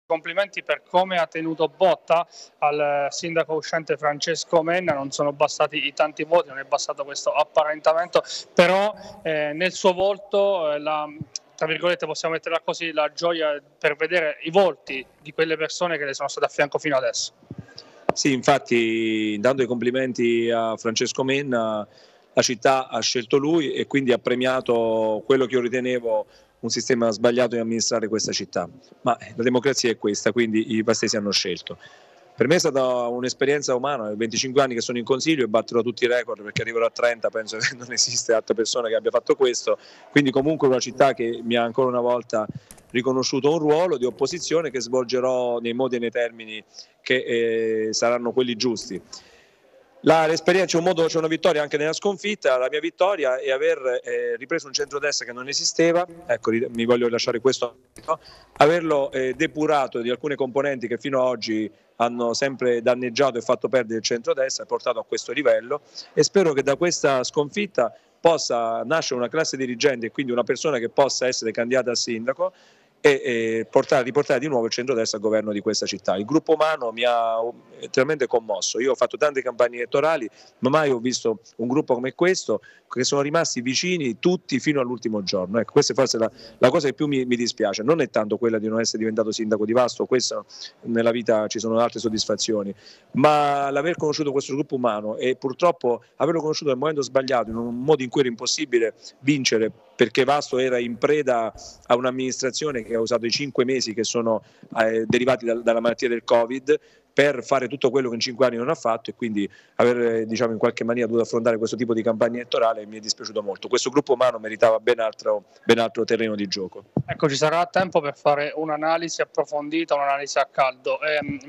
complimenti per come ha tenuto botta al sindaco uscente Francesco Menna. Non sono bastati i tanti voti, non è bastato questo apparentamento, però nel suo volto tra virgolette possiamo metterla così, la gioia per vedere i volti di quelle persone che le sono state a fianco fino adesso. Sì, infatti, dando i complimenti a Francesco Menna, la città ha scelto lui e quindi ha premiato quello che io ritenevo un sistema sbagliato di amministrare questa città. Ma la democrazia è questa, quindi i pastesi hanno scelto. Per me è stata un'esperienza umana, 25 anni che sono in consiglio e batterò tutti i record perché arriverò a 30, penso che non esiste altra persona che abbia fatto questo, quindi comunque una città che mi ha ancora una volta riconosciuto un ruolo di opposizione che svolgerò nei modi e nei termini che saranno quelli giusti. L'esperienza c'è una vittoria anche nella sconfitta. La mia vittoria è aver ripreso un centrodestra che non esisteva, ecco, mi voglio lasciare questo, averlo depurato di alcune componenti che fino ad oggi hanno sempre danneggiato e fatto perdere il centrodestra e portato a questo livello, e spero che da questa sconfitta possa nascere una classe dirigente e quindi una persona che possa essere candidata a sindaco e riportare di nuovo il centrodestra al governo di questa città. Il gruppo umano mi ha talmente commosso, io ho fatto tante campagne elettorali ma mai ho visto un gruppo come questo, che sono rimasti vicini tutti fino all'ultimo giorno. Ecco, questa è forse la cosa che più mi dispiace, non è tanto quella di non essere diventato sindaco di Vasto, questo nella vita ci sono altre soddisfazioni, ma l'aver conosciuto questo gruppo umano e purtroppo averlo conosciuto nel momento sbagliato, in un modo in cui era impossibile vincere perché Vasto era in preda a un'amministrazione che ha usato i 5 mesi che sono derivati dalla malattia del Covid per fare tutto quello che in 5 anni non ha fatto, e quindi aver in qualche maniera dovuto affrontare questo tipo di campagna elettorale mi è dispiaciuto molto. Questo gruppo umano meritava ben altro terreno di gioco. Ecco, ci sarà tempo per fare un'analisi approfondita, un'analisi a caldo,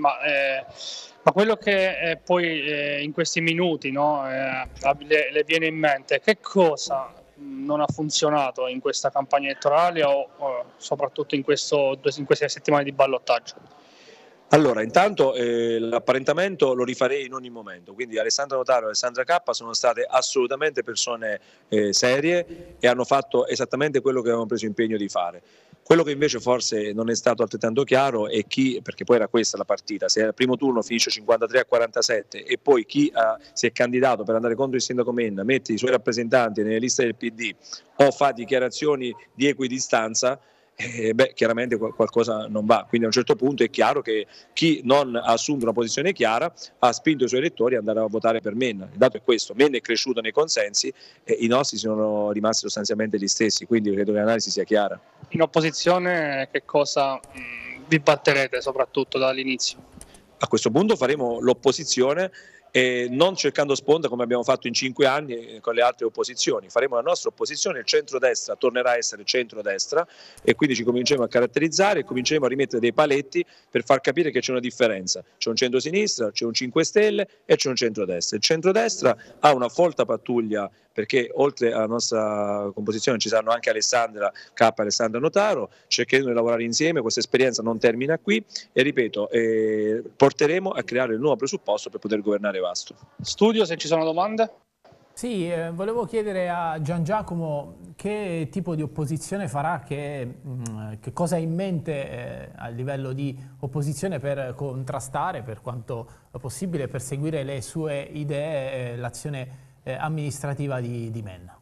ma quello che poi in questi minuti, no, le viene in mente, che cosa non ha funzionato in questa campagna elettorale o soprattutto in queste settimane di ballottaggio? Allora, intanto l'apparentamento lo rifarei in ogni momento, quindi Alessandro Notaro e Alessandra Cappa sono state assolutamente persone serie e hanno fatto esattamente quello che avevano preso impegno di fare. Quello che invece forse non è stato altrettanto chiaro è chi, perché poi era questa la partita, se al primo turno finisce 53-47 e poi chi si è candidato per andare contro il sindaco Menna mette i suoi rappresentanti nelle liste del PD o fa dichiarazioni di equidistanza, chiaramente qualcosa non va. Quindi a un certo punto è chiaro che chi non ha assunto una posizione chiara ha spinto i suoi elettori ad andare a votare per Menna. Il dato è questo: Menna è cresciuto nei consensi e i nostri sono rimasti sostanzialmente gli stessi, quindi credo che l'analisi sia chiara. In opposizione che cosa vi batterete soprattutto dall'inizio? A questo punto faremo l'opposizione non cercando sponda come abbiamo fatto in 5 anni con le altre opposizioni. Faremo la nostra opposizione, il centrodestra tornerà a essere centrodestra e quindi ci cominceremo a caratterizzare e cominceremo a rimettere dei paletti per far capire che c'è una differenza. C'è un centrosinistra, c'è un 5 Stelle e c'è un centrodestra. Il centrodestra ha una folta pattuglia perché oltre alla nostra composizione ci saranno anche Alessandra Cappa e Alessandra Notaro, cercheremo di lavorare insieme, questa esperienza non termina qui e ripeto, porteremo a creare il nuovo presupposto per poter governare Vasto. Studio, se ci sono domande? Sì, volevo chiedere a Gian Giacomo che tipo di opposizione farà, che cosa ha in mente a livello di opposizione per contrastare per quanto possibile, per seguire le sue idee, l'azione amministrativa di Menna.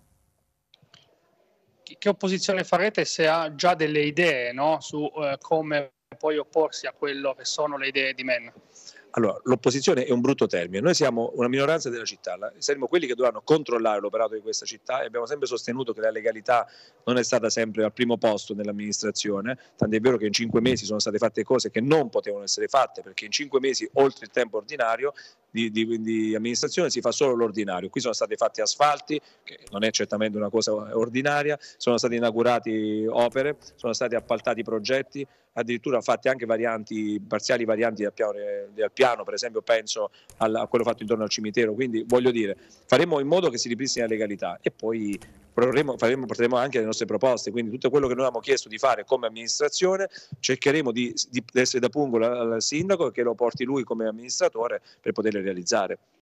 Che opposizione farete se ha già delle idee, no, su come poi opporsi a quello che sono le idee di Menna? Allora, l'opposizione è un brutto termine, noi siamo una minoranza della città, saremo quelli che dovranno controllare l'operato di questa città e abbiamo sempre sostenuto che la legalità non è stata sempre al primo posto nell'amministrazione, tant'è vero che in 5 mesi sono state fatte cose che non potevano essere fatte, perché in 5 mesi oltre il tempo ordinario di amministrazione si fa solo l'ordinario. Qui sono stati fatti asfalti, che non è certamente una cosa ordinaria, sono state inaugurate opere, sono stati appaltati progetti, addirittura fatte anche parziali varianti del piano, per esempio penso a quello fatto intorno al cimitero, quindi voglio dire, faremo in modo che si ripristini la legalità e poi porteremo anche le nostre proposte, quindi tutto quello che noi abbiamo chiesto di fare come amministrazione cercheremo di essere da pungolo al sindaco e che lo porti lui come amministratore per poterle realizzare.